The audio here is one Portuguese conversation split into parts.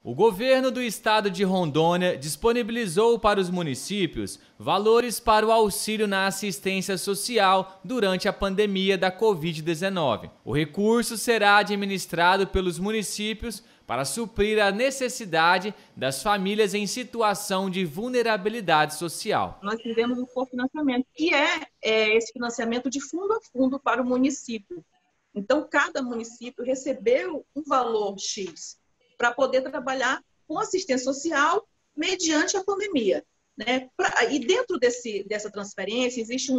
O governo do estado de Rondônia disponibilizou para os municípios valores para o auxílio na assistência social durante a pandemia da Covid-19. O recurso será administrado pelos municípios para suprir a necessidade das famílias em situação de vulnerabilidade social. Nós fizemos um cofinanciamento, que é esse financiamento de fundo a fundo para o município. Então, cada município recebeu um valor X para poder trabalhar com assistência social mediante a pandemia, né? E dentro dessa transferência existe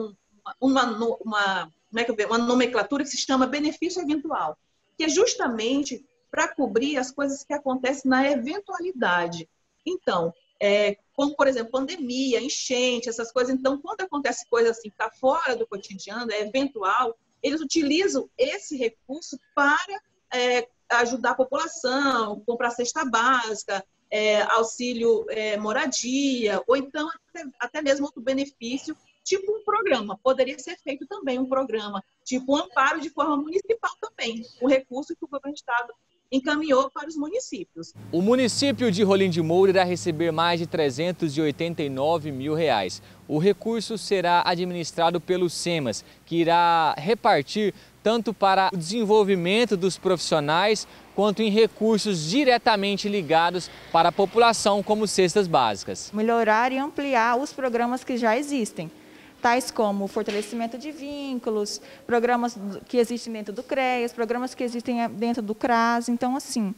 uma nomenclatura que se chama benefício eventual, que é justamente para cobrir as coisas que acontecem na eventualidade. Então, como, por exemplo, pandemia, enchente, essas coisas. Então, quando acontece coisa assim, está fora do cotidiano, é eventual, eles utilizam esse recurso para ajudar a população, comprar cesta básica, auxílio moradia, ou então até mesmo outro benefício, tipo um programa. Poderia ser feito também um programa, tipo um amparo de forma municipal também, o recurso que o governo do estado encaminhou para os municípios. O município de Rolim de Moura irá receber mais de R$389 mil. O recurso será administrado pelo SEMAS, que irá repartir tanto para o desenvolvimento dos profissionais, quanto em recursos diretamente ligados para a população, como cestas básicas. Melhorar e ampliar os programas que já existem, tais como o fortalecimento de vínculos, programas que existem dentro do CREAS, programas que existem dentro do CRAS. Então, assim,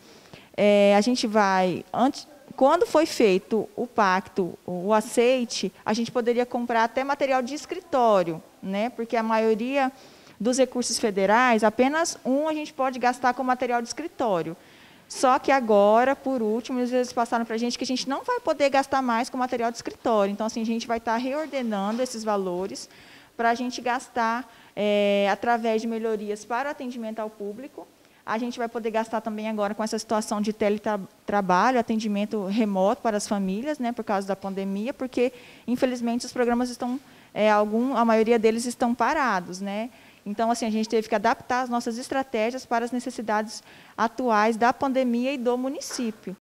a gente vai... Quando foi feito o pacto, o aceite, a gente poderia comprar até material de escritório, né? Porque a maioria dos recursos federais, apenas a gente pode gastar com material de escritório. Só que agora, por último, eles passaram para a gente que a gente não vai poder gastar mais com material de escritório. Então, assim, a gente vai estar reordenando esses valores para a gente gastar através de melhorias para o atendimento ao público. A gente vai poder gastar também agora com essa situação de teletrabalho, atendimento remoto para as famílias, né, por causa da pandemia, porque, infelizmente, os programas estão, a maioria deles estão parados, né? Então, assim, a gente teve que adaptar as nossas estratégias para as necessidades atuais da pandemia e do município.